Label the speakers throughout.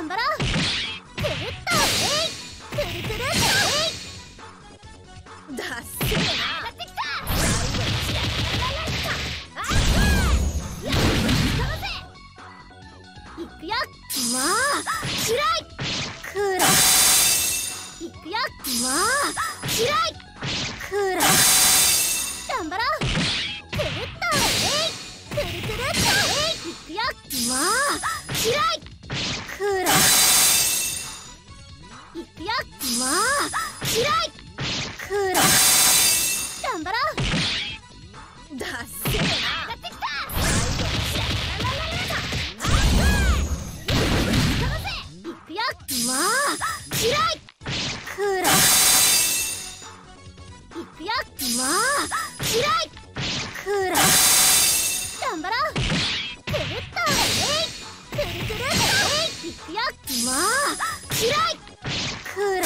Speaker 1: 頑張ろう。くるっとくるくるっとだっせーな。上がってきた。やっかませ。いくよ。まあつらい。くらいくよ。まあつらい。くら頑張ろう。くるっとくるくるっといくよ。まあつらい。くらいくよ。まあつらい。くら頑張ろう。だっせーな。上がってきた。いくよ。まあつらい。くらいくよ。まあつらい。くら頑張ろう。くるっとくるくるっといくよ。まあつらい。くら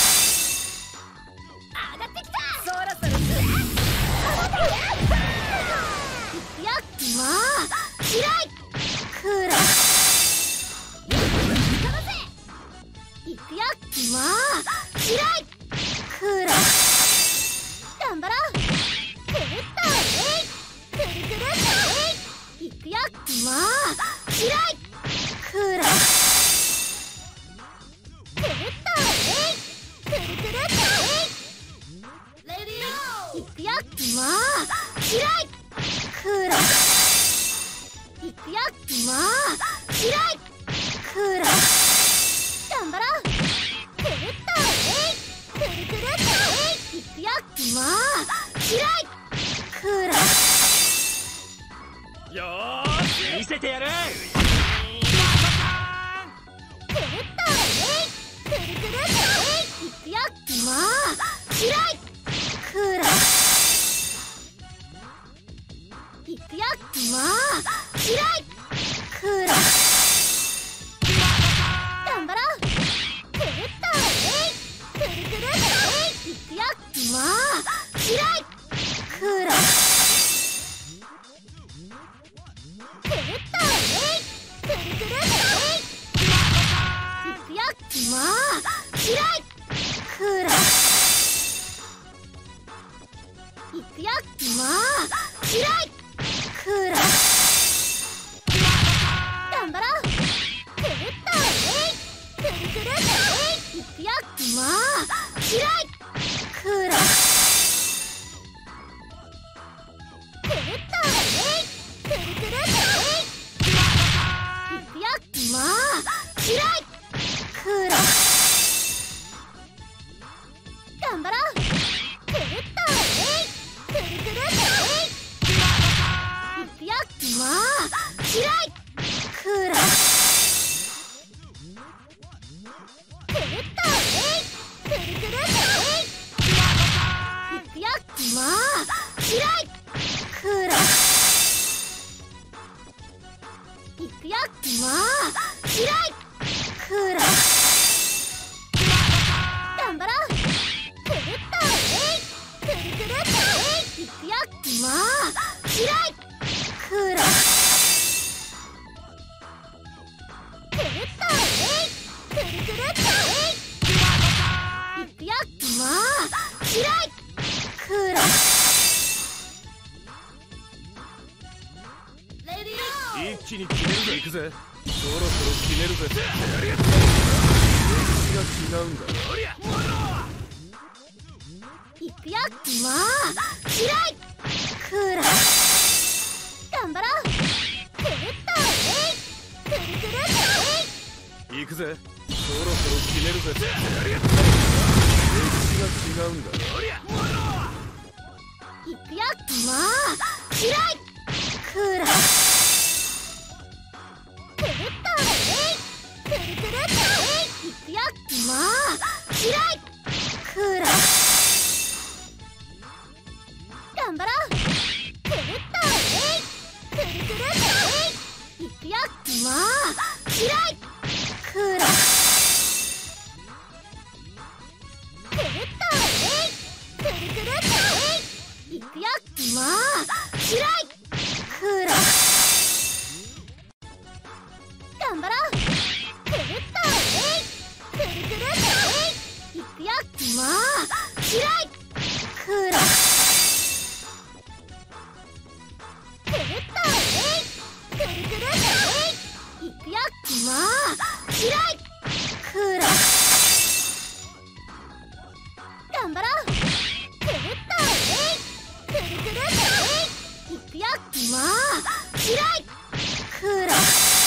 Speaker 1: 上がってきた。そろそろいくよ。まあつらい。くらいくよ。まあつらい。くら頑張ろう。くるっとくるくるっといくよ。まあつらい。くらくるっとくるくるっといくよ。まあつらい。くらいくよ。まあつらい。くら頑張ろう。くるっとくるくるっといくよ。まあつらい。くら
Speaker 2: よーし見せてやる。
Speaker 1: くるっとくるくるっといくよ。まあつらい。くらいくよ。まあつらい。くら頑張ろう。くるっとくるくるっといくよ。まあつらい。くらくるっとくるくるっといくよ。まあつらい。くらいくよ。まあつらい。くら頑張ろう。くるっとくるくるっといくよ。まあつらい。くらくるっとくるくるっといくよ。まあつらい。くら頑張ろう。くるっとくるくるっといくよ。まあつらい。くらくるっとくるくるっといくよ。まあつらい。くらいくよ。まあつらい。くら頑張ろう。くるっとくるくるっといくよ。まあつらい。くらくるっとくるくるっといくよ。まあつらい。くら
Speaker 2: 一気に決めるぜ。行くぜ。そろそろ決めるぜ。歴史が違うんだ。
Speaker 1: いくよ。まあつらい。くら頑張ろう。くるっとくるくるっ
Speaker 2: 行くぜ。そろそろ決めるぜ。歴史が違うんだ。
Speaker 1: といくよ。まあつらい。くらくるっとくるくるっといくよ。まあつらい。くら頑張ろう。くるっとくるくるっといくよ。まあつらい。くらくるっとくるくるっといくよ。まあつらい。くら頑張ろう。くるっとまあ嫌いくら頑張ろう。くるっとくるくるっていくよ。まあ嫌いくら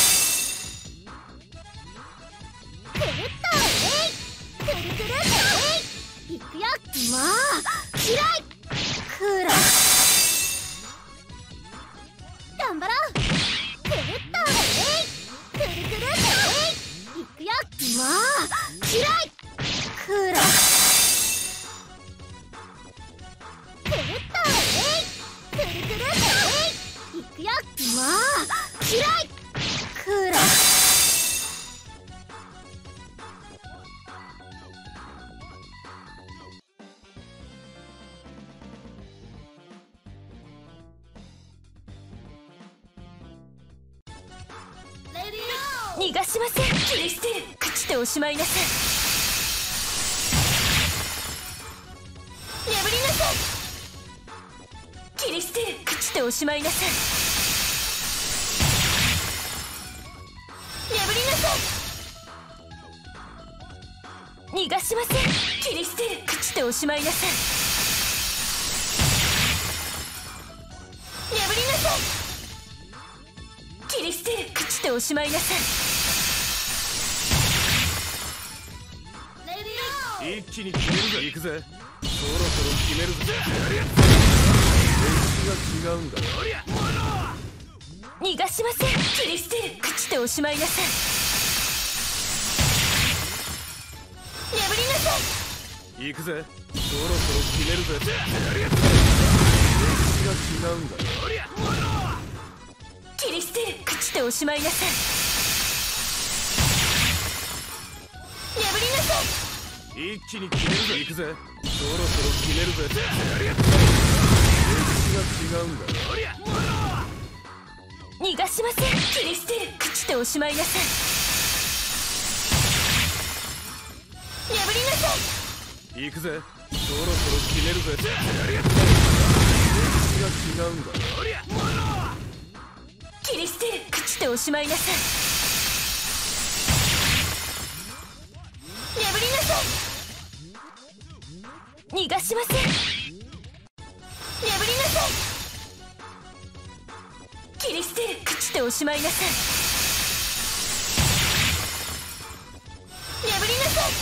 Speaker 1: くるっとくるくるっていくよ。まあ嫌いくら頑張ろう。くるっとくるくるっていくよ。まあ嫌いくらくるっとくるくるっていくよ。まあ嫌いくら
Speaker 3: 逃がしません。切り捨てる。朽ちておしまいなさい。破りなさい。切り捨てる。朽ちておしまいなさい。破りなさい。逃がしません。切り捨てる。朽ちておしまいなさい。破りなさい。切り捨てる。朽ちておしまいなさい。
Speaker 2: 一気に決めるぜ。行くぜ。そろそろ決めるぜ。歴史が違うんだ。
Speaker 3: 逃がしません。切り捨てる。朽ちておしまいなさい。破りなさい。
Speaker 2: 行くぜ。そろそろ決めるぜ。歴史が違うんだ。
Speaker 3: 切り捨てる。朽ちておしまいなさい。破りなさい。
Speaker 2: 一気に決めるぜ。行くぜ。そろそろ決めるぜ。歴史が違うんだ。
Speaker 3: 逃がしません。切り捨てる。朽ちておしまいなさい。破りなさい。
Speaker 2: 行くぜ。そろそろ決めるぜ。歴史が違うんだ。
Speaker 3: 切り捨てる。朽ちておしまいなさい。破りなさい。逃がしません。破りなさい。切り捨てる。朽ちておしまいなさい。破りなさ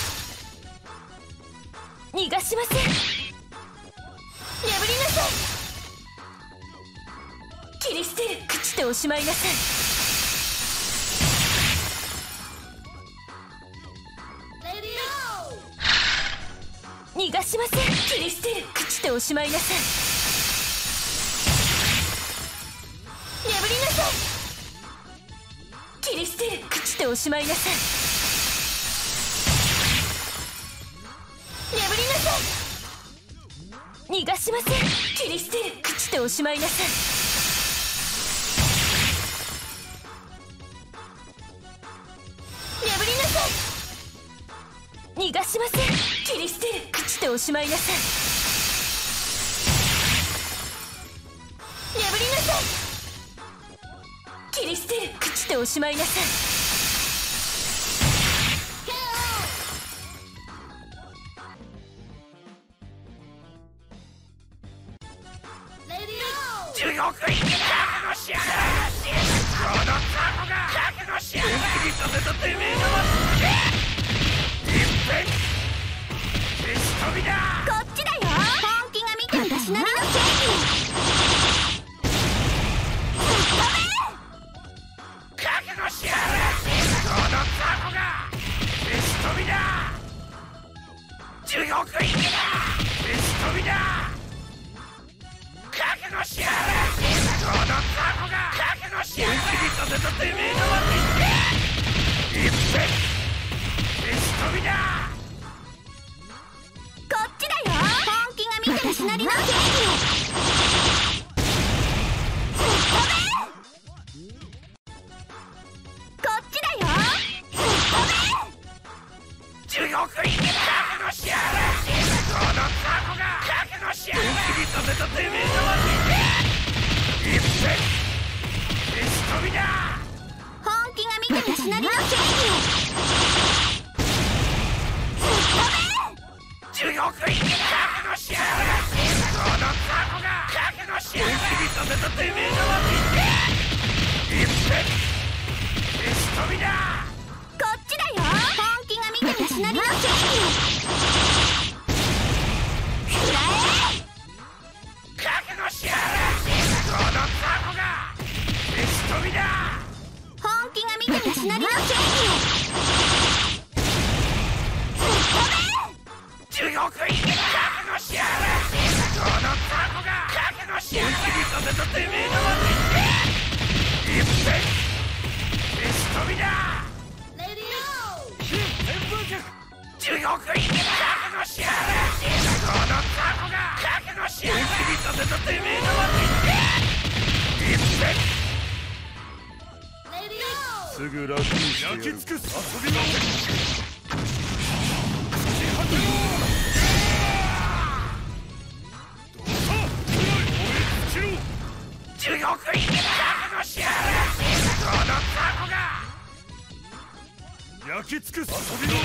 Speaker 3: い。逃がしません。破りなさい。切り捨てる。朽ちておしまいなさい。逃がしません。切り捨てる。朽ちておしまいなさい。破りなさい。切り捨てる。朽ちておしまいなさい。破りなさい。逃がしません。切り捨てる。朽ちておしまいなさい。破りなさい。逃がしません。切り捨てる。朽ちておしまいなさい。破りなさい。切り捨てる。朽ちておしまいなさい。
Speaker 4: 地獄行きだ。覚悟しやがれ。このタコが覚悟しやがれ。本気にさせたてめえのいっぺん消し飛びだ。
Speaker 1: こっちだよ。本気が見て私なりの正義。
Speaker 4: 覚悟しやがれ。このタコが消し飛びだ。地獄行きだ。消し飛びだ。覚悟しやがれ。このタコが覚悟しやがれ。本気にさせたてめえのいっぺん消し飛びだ。
Speaker 1: こっちだよ。本気が見て私なりの正義。こっちだよ。
Speaker 4: 地獄行きだ。覚悟しやがれ。このタコが覚悟しやがれ。本気にさせたてめえのいっぺん消し飛びだ。
Speaker 1: 本気が見て私なりの正義を
Speaker 4: 地獄行き覚悟しやがれ。このタコが覚悟しやがれ。切り立てたてめえのわけ一遍消し飛びだ。
Speaker 1: こっちだよ。本気が見て私なりの正義をくらえ。
Speaker 4: 覚悟しやがれ。このタコが消し飛びだ。
Speaker 1: 本気が見て私なりの正義を
Speaker 4: 地獄行き覚悟しやがれ。このタコが覚悟しやがれ。切り立てたてめえのわけ一遍消し飛びだ。地獄行き覚悟しやがれ。このタコが覚悟しやがれ。切り立てたてめえのわけ一遍
Speaker 2: すぐ楽にしてやる。焼き尽くす。遊びの
Speaker 4: 地獄行き覚悟しやがれ。このタコが
Speaker 2: 焼き尽くす。遊びの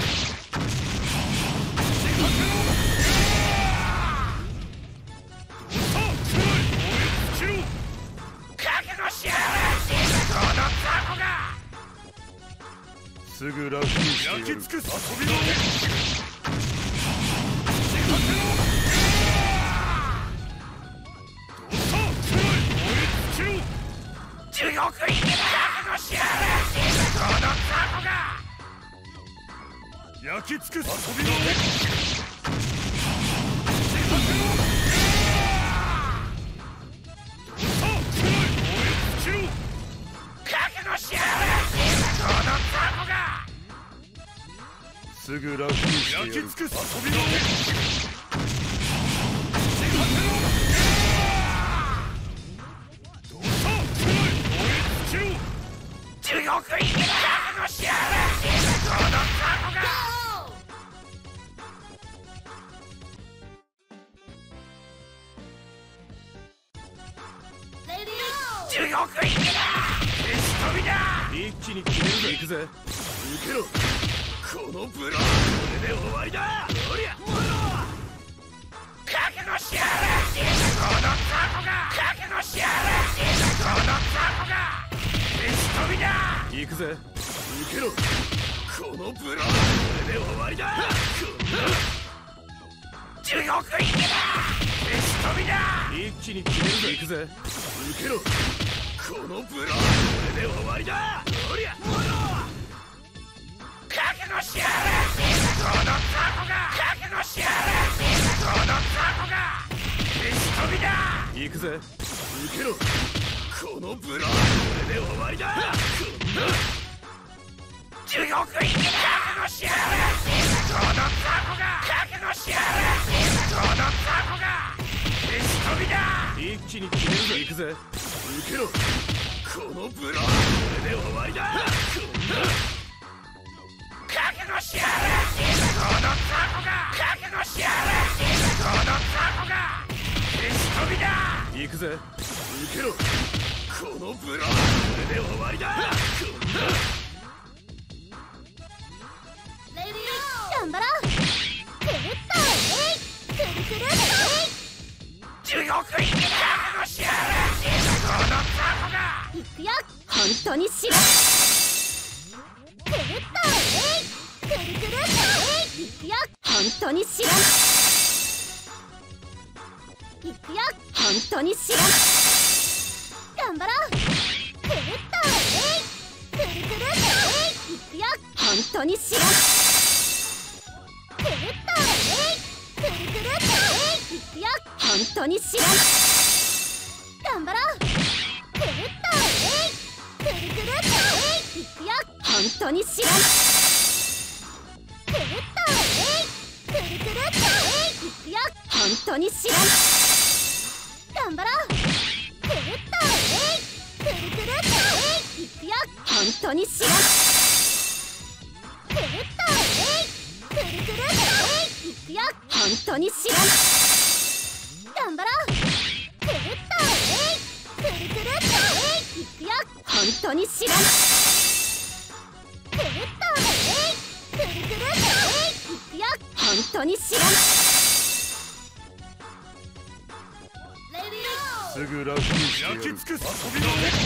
Speaker 4: 覚悟しやがれ。このタコが
Speaker 2: すぐ楽にしてやる。焼き尽くす。遊びの
Speaker 4: 地獄行き覚悟しやがれ。このタコが
Speaker 2: 焼き尽くす。遊びの
Speaker 4: 覚悟しやがれ。このタコが
Speaker 2: すぐ楽にしてやる。焼き尽くす。遊びの
Speaker 4: 地獄行き覚悟しやがれ。このタコが地獄行きだ。消し飛びだ。
Speaker 2: 一気に決めるぜ。行くぜ。受けろ。このブラこれで終わりだ。おりゃ燃えろ。
Speaker 4: 覚悟しやがれ。このタコが覚悟しやがれ。このタコが消し飛びだ。
Speaker 2: 行くぜ。受けろ。このブラこれで終わりだ。
Speaker 4: 地獄行きだ。消し飛びだ。
Speaker 2: 一気に決めるぜ。行くぜ。受けろ。このブラこれで終わりだ。おりゃ燃えろ。
Speaker 4: 覚悟しやがれ。このタコが覚悟しやがれ。このタコが消し飛びだ。
Speaker 2: 行くぜ。受けろ。このブラこれで終わりだ。
Speaker 4: 地獄行き覚悟しやがれ。このタコが覚悟しやがれ。このタコが消し飛びだ。
Speaker 2: 一気に決めるぜ。行くぜ。受けろ。このブラこれで終わりだ。
Speaker 4: 覚悟しやがれ。このタコが覚悟しやがれ。このタコが消し飛びだ。
Speaker 2: 行くぜ。受けろ。このブラこれで終わりだ。
Speaker 1: 頑張ろう。くるっとくるくるっ
Speaker 4: 地獄行き覚悟しやがれ。このタコが
Speaker 1: といくよ。本当に知らん。くるっとくるくるっといくよ。本当に知らん。いくよ。本当に知らん。頑張ろう。くるっとくるくるっといくよ。本当に知らん。くるっとくるくるっといくよ。本当に知らん。頑張ろう。くるっとくるくるっといくよ。本当に知らん。くるっとくるくるっといくよ。本当に知らん。頑張ろう。くるっとくるくるっといくよ。本当に知らん。くるっとくるくるっといくよ。本当に知らん。頑張ろう。くるっとくるくるっといくよ。本当に知らん。 当に知らない。
Speaker 2: すぐ楽にしてやる。焼き尽くす遊びのね。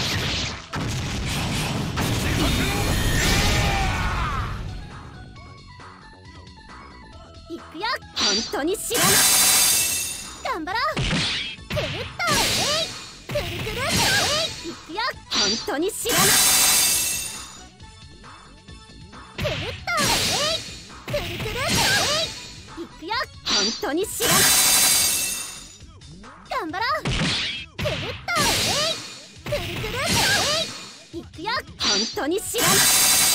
Speaker 1: いくよ。本当に知らない。頑張ろう。くるっとくるくるいくよ。本当に知らない。くるっとくるくるいくよ。本当に知らない。頑張ろう。くるっとくるくるいくよ。本当に知らない。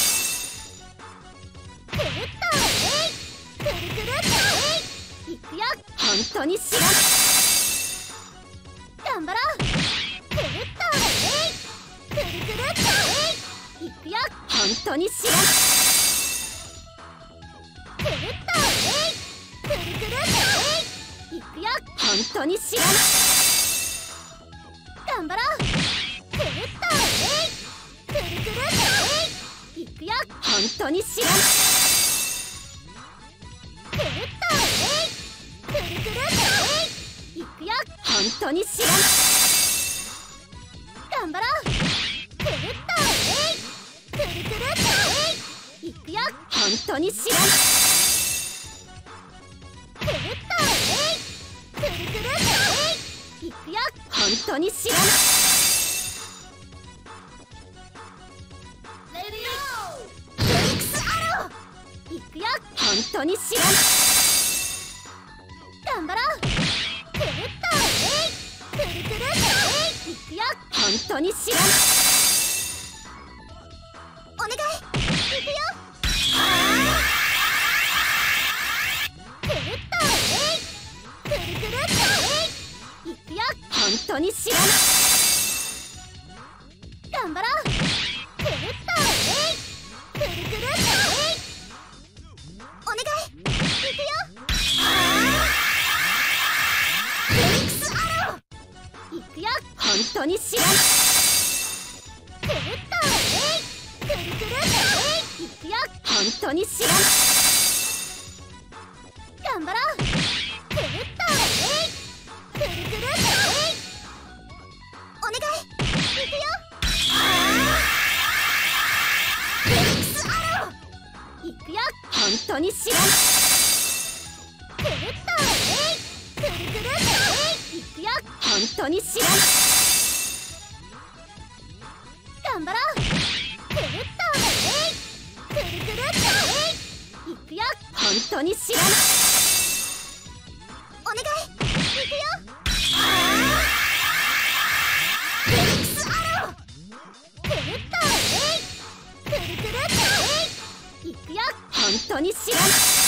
Speaker 1: くるっとくるくるいくよ。本当に知らない。頑張ろう。くるっとくるくるいくよ。本当に知らない。くるっとくるくるいくよ。本当に知らない。頑張ろう。くるっとくるくるいくよ。本当に知らない。くるっとくるくるいくよ。本当に知らない。頑張ろう。くるっとくるくるいくよ。本当に知らない。くるっとくるくるいくよ。本当に知らない。フェニックスアローいくよ。本当に知らない。頑張ろう。くるっとくるくるいくよ。本当に知らない。お願いいくよ。くるっとくるくるいくよ。本当に知らない。頑張ろう。くるっとくるくるお願いいくよ。フェニックスアローいくよ。本当に知らない。くるっとくるくるいくよ。本当に知らない。頑張ろう。くるっとくるくるお願いいくよ。フェニックスアローいくよ。本当に知らない。くるっとくるくるいくよ。本当に知らない。頑張ろう。くるっとくるくるいくよ。本当に知らない。お願いいくよ。フェニックスアローくるっとくるくるいくよ。本当に知らない。